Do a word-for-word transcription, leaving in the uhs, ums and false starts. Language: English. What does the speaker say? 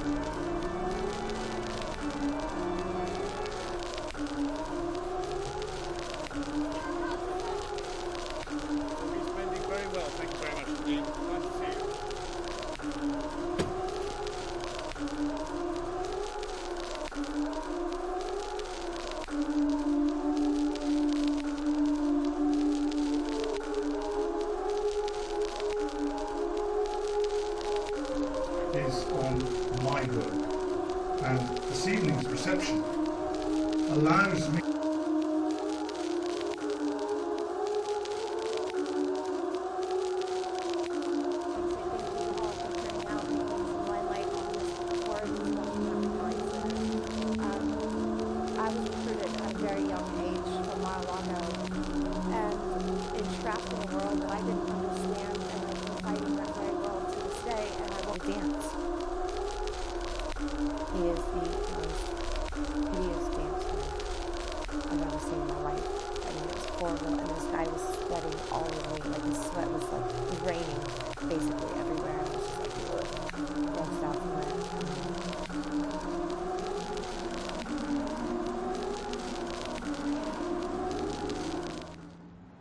Responding very well. Thank you very much indeed. Nice to see you. Is on my work, and this evening's reception allows me dance. He is the most hideous dancer I've ever seen in my life. I mean, it was horrible, and this guy was sweating all over me, like his sweat was like raining.